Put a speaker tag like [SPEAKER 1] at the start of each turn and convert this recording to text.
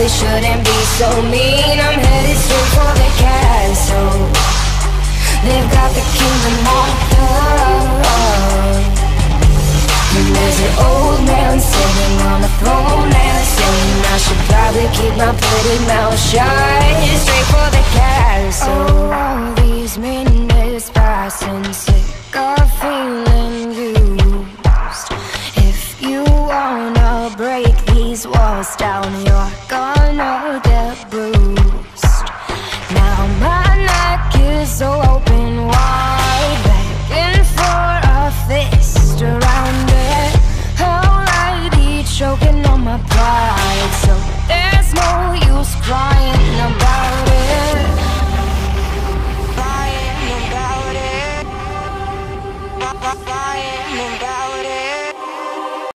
[SPEAKER 1] shouldn't be so mean. I'm headed straight for the castle. They've got the kingdom locked up. And there's an old man sitting on the throne and saying I should probably keep my pretty mouth shut. Straight for the castle. Oh, all these minutes passing, sick of feeling used. If you wanna break these walls down, you're gonna get bruised. Now my neck is so open wide, begging for a fist around it. Already choking on my pride, so there's no use crying.